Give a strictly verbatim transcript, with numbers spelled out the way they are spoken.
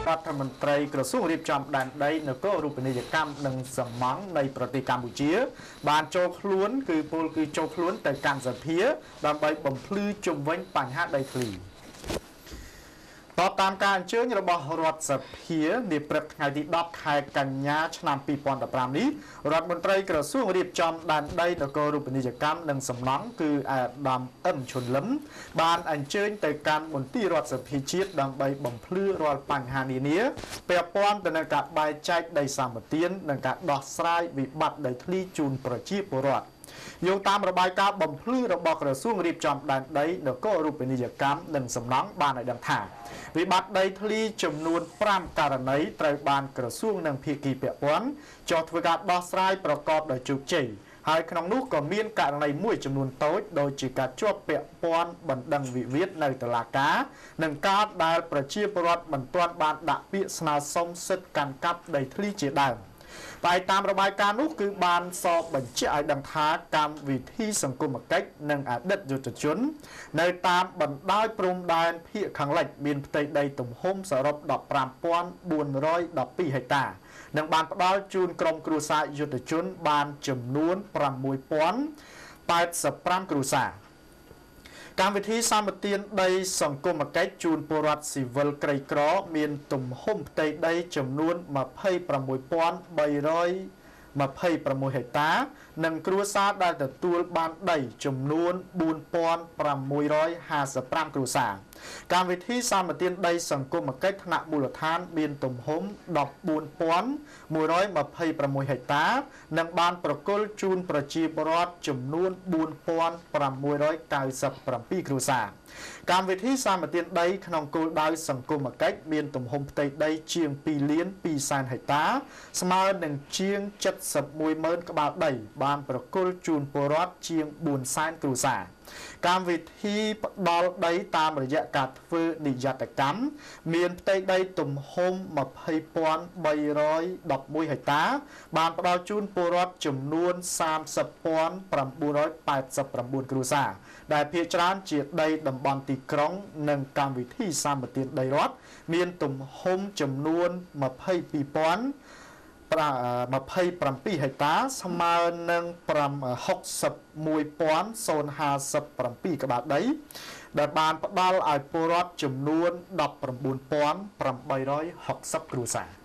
រដ្ឋមន្ត្រីក្រសួងរៀបចំដែនដីនគររូបនីយកម្មនិងសម្ងនៃប្រទេសកម្ពុជាបានចូលខ្លួនគឺពលគឺចូលខ្លួនទៅកាន់សភាដើម្បីបំភ្លឺជុំវិញបញ្ហាដីធ្លីតបតាមការអញ្ជើញរបស់រដ្ឋសភានាព្រឹកថ្ងៃទីដប់ខែកញ្ញាឆ្នាំពីរពាន់ដប់ប្រាំនេះរដ្ឋមន្ត្រីក្រសួងរៀបចំដែនដីនគររូបនីយកម្មនិងសំណង់គឺអាដាមអឹមឈុនលឹមបានអញ្ជើញទៅកាន់មន្ទីររដ្ឋសភាជាតិដើម្បីបំភ្លឺរាល់បញ្ហានានាពាក់ព័ន្ធទៅនឹងការបែងចែកដីសម្បត្តិនិងការដោះស្រាយវិបត្តិដីធ្លីជូនប្រជាពលរដ្ឋយោងតាមរបាយការណ៍បំភ្លឺរបស់ក្រសួងរៀបចំដែនដីនគររូបនីយកម្មនិងសំណង់បានឲ្យដឹងថាវិបត្តិដីធ្លីចំនួនប្រាំករណីត្រូវបានក្រសួងនិងភាគីពាក់ព័ន្ធចុះធ្វើការដោះស្រាយប្រកបដោយជោគជ័យហើយក្នុងនោះក៏មានករណីមួយចំនួនតូចដូចជាការជាប់ពាក់ព័ន្ធបណ្ដឹងវិវាទនៅតុលាការនិងការដែលប្រជាពលរដ្ឋមិនទាន់បានដាក់ពាក្យស្នើសុំសិទ្ធិកាន់កាប់ដីធ្លីជាដើមតែតាមរបាយការណ៍នោះគឺបានសរបញ្ជាក់ឲ្យដឹងថាកម្មវិធីសង្គមគិច្ចនិងអតីតយុទ្ធជននៅតាមបណ្ដោយព្រំដែនភាគខាងលិចមានផ្ទៃដីទំហំសរុបដប់ប្រាំពាន់បួនរយដប់ពីរហិកតានិងបានផ្ដល់ជូនក្រុមគ្រួសារយុទ្ធជនបានចំនួនប្រាំមួយពាន់ប៉ែតសិបប្រាំគ្រួសារកម្មវិធីសម្បទានដីសង្គមគិច្ចជូនពលរដ្ឋស៊ីវិលក្រីក្រមានទំហំផ្ទៃដីចំនួនម្ភៃប្រាំមួយពាន់បីរយម្ភៃប្រាំមួយហិកតានិងគ្រួសារដែលទទួលបានដីចំនួនបួនពាន់ប្រាំមួយរយហាសិបប្រាំគ្រួសារកម្មវិធីសម្បទានដីសង្គមគិច្ចថ្នាក់មូលដ្ឋានមានទំហំដប់បួនពាន់មួយរយម្ភៃប្រាំមួយហិកតានិងបានប្រគល់ជូនប្រជាពលរដ្ឋចំនួនបួនពាន់ប្រាំមួយរយកៅសិបប្រាំពីរគ្រួសារកម្មវិធីសម្បទានដីក្នុងគោលដៅសង្គមគិច្ចមានទំហំផ្ទៃដីជាងពីរលានពីរសែនហិកតាស្មើនឹងជាងជិតសិបមួយម៉ឺនក្បាលដីបានប្រគល់ជូនពលរដ្ឋជាងបួនសែនគ្រួសារកម្មវិធីផ្ដល់ដីតាមរយៈការធ្វើនិយត្តកម្មមានផ្ទៃដីទំហំម្ភៃពាន់បីរយដប់មួយហិកតាបានផ្ដល់ជូនពលរដ្ឋចំនួនសាមសិបពាន់ប្រាំបួនរយប៉ែតសិបប្រាំបួនគ្រួសារដែលភាគច្រើនជាដីតំបន់ទីក្រុងនិងកម្មវិធីសម្បទានដីរដ្ឋមានទំហំចំនួនម្ភៃពីរពាន់ម្ភៃប្រាំពីរហិកតាស្មើនឹងហុកសិបមួយពាន់ហាសិបប្រាំពីរក្បាលដីដែលបានផ្ដល់ឲ្យពលរដ្ឋចំនួនដប់ប្រាំបួនពាន់ប្រាំបីរយហុកសិបគ្រួសារ